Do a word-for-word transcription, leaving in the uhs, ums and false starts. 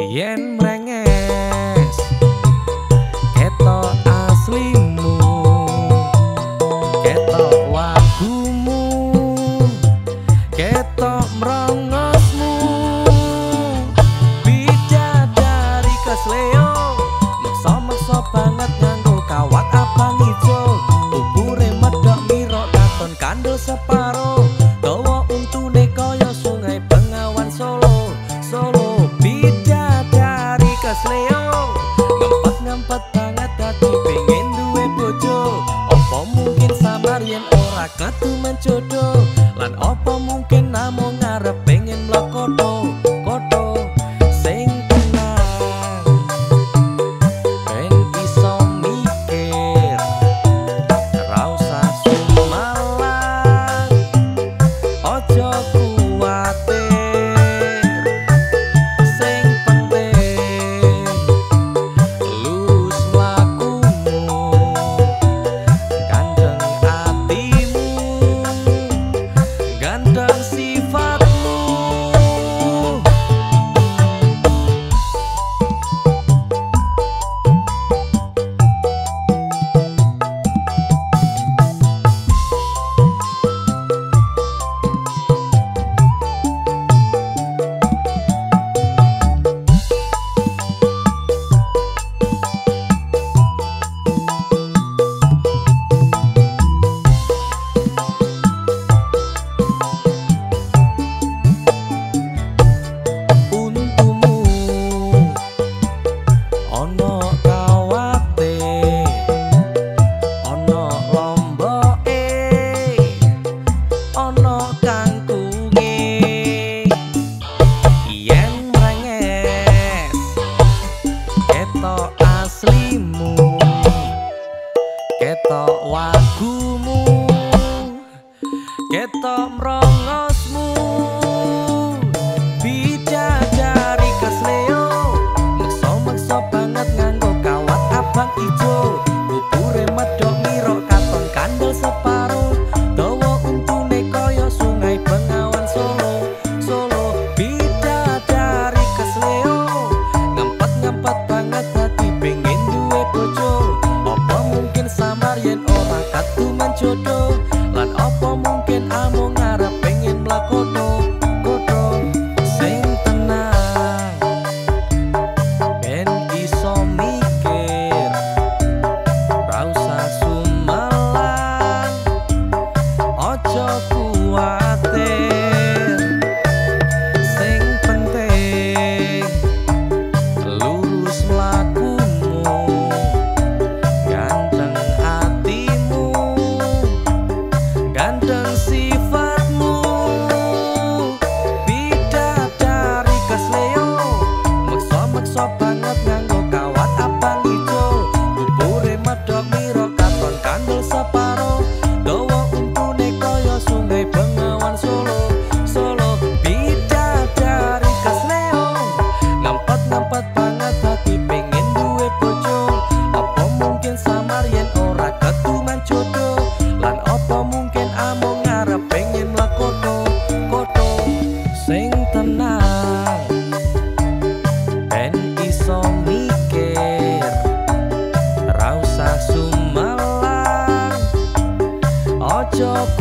Yen mrenges ketok aslimu, ketok lagumu, ketok mrongosmu, bidadari kesleo, meksa-meksa banget nganggo kawat abang ijo, ubure medhok mira katon kandel separo, dawa untune kaya sungai Bengawan Solo, Solo bidadari kesleo, ngempet-ngempet banget dadi pengen duwe bojo, apa mungkin samar yen ora ketumen jodoh, lan apa mungkin namung ngarep pengen mlakoto koto sing tenang ben iso mikir ra usah sumalang ojo kuwatir sing penting lurus mlakumu gandeng atimu gandeng sifatmu. Ketok aslimu, ketok wagumu, ketok mrongosmu, bidadari kesleo, meksa-meksa banget nganggo kawat abang ijo, ubure medhok mira katon kandel separo, dawa untune kaya sungai Bengawan Solo, Solo bidadari kesleo, ngempet-ngempet banget hati pengen duwe bojo, apa mungkin samar yen ora katuman jodoh, lan apa mungkin amung ngarep pengen mlakoto koto sing tenang ben iso mikir ra usah sumalang ojo kuwatir sing penting lurus mlakumu ganteng atimu ganteng sifatmu, bidadari kesleo, meksa-meksa banget nganggo kawat abang ijo, ubure medhok mira katon kandel separo, dawa untune kaya sungai Bengawan Solo, Solo bidadari kesleo, ngempet-ngempet banget hati pengen duwe bojo, apa mungkin samar yen ora ketuman jodoh, lan apa mungkin amung ngarep pengen mlakoto koto sing tenang ben iso mikir ra usah sumalang ojo